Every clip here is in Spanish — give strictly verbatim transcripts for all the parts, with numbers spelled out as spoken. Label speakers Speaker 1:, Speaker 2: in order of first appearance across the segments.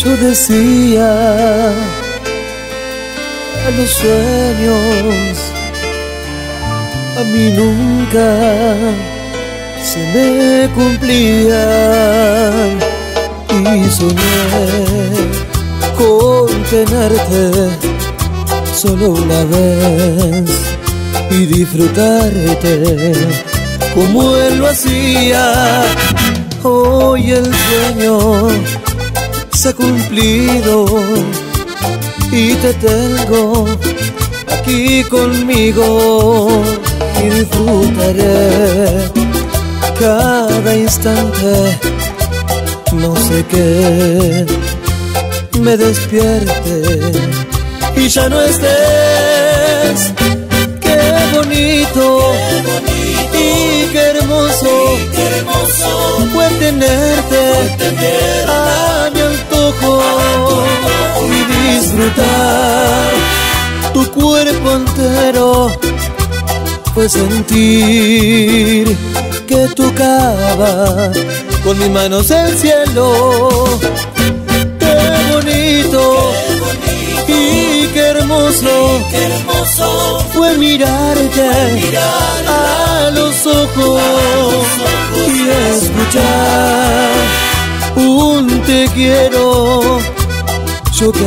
Speaker 1: Yo decía, a los sueños a mí nunca se me cumplían, y soñé con tenerte solo una vez y disfrutarte como él lo hacía. Hoy el sueño se ha cumplido y te tengo aquí conmigo, y disfrutaré cada instante. No sé qué me despierte y ya no estés. Qué bonito,
Speaker 2: qué bonito
Speaker 1: y qué hermoso,
Speaker 2: y qué hermoso
Speaker 1: fue tenerte,
Speaker 2: fue tenerte
Speaker 1: a mi antojo, y disfrutar tu cuerpo entero. Fue sentir que tocaba con mis manos el cielo. Qué bonito,
Speaker 2: qué bonito
Speaker 1: y qué hermoso,
Speaker 2: y qué hermoso
Speaker 1: fue mirarte
Speaker 2: mirarte
Speaker 1: a los ojos,
Speaker 2: a los ojos
Speaker 1: y escuchar un te quiero. Yo que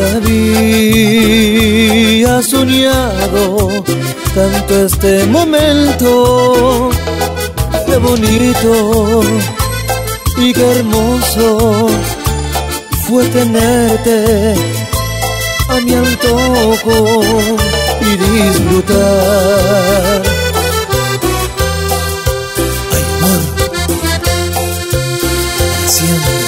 Speaker 1: había soñado tanto este momento. Qué bonito y qué hermoso fue tenerte a mi antojo y disfrutar. Ay, amor, siempre.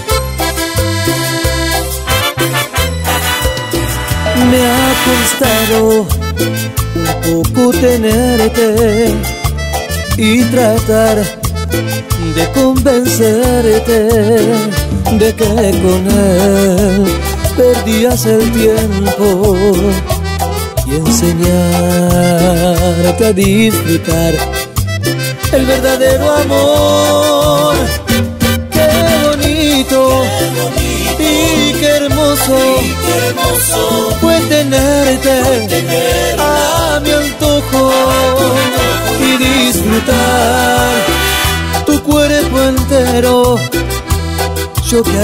Speaker 1: Me ha costado un poco tenerte y tratar de convencerte de que con él perdías el tiempo, y enseñarte a disfrutar el verdadero amor. Qué bonito,
Speaker 2: qué bonito
Speaker 1: y qué hermoso,
Speaker 2: y qué hermoso
Speaker 1: fue tenerte
Speaker 2: tenerte
Speaker 1: a mi antojo y disfrutar tu cuerpo entero. Yo que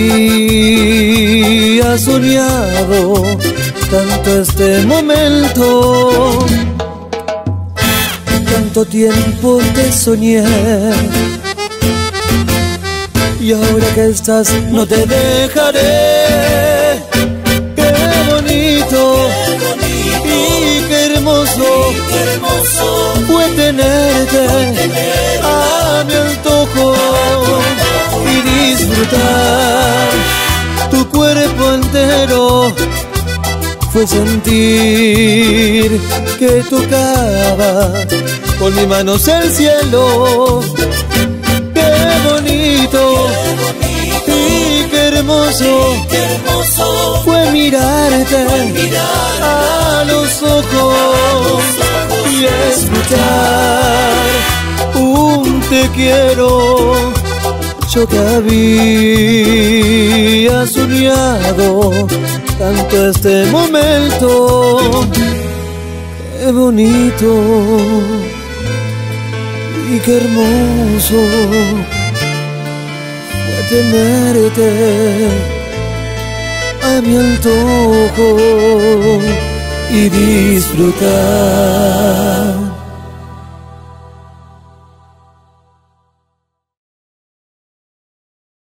Speaker 1: había soñado tanto este momento. Tanto tiempo te soñé, y ahora que estás no te dejaré. Qué bonito,
Speaker 2: qué bonito
Speaker 1: y qué hermoso
Speaker 2: y qué hermoso
Speaker 1: fue tenerte
Speaker 2: tenerte
Speaker 1: a mi antojo y disfrutar tu cuerpo entero. Fue sentir que tocaba con mis manos el cielo. Qué bonito, y qué hermoso
Speaker 2: qué hermoso
Speaker 1: fue mirarte
Speaker 2: mirarte
Speaker 1: a los ojos y escuchar un te quiero. Yo que había soñado tanto este momento. Qué bonito y qué hermoso fue tenerte a mi antojo y disfrutar.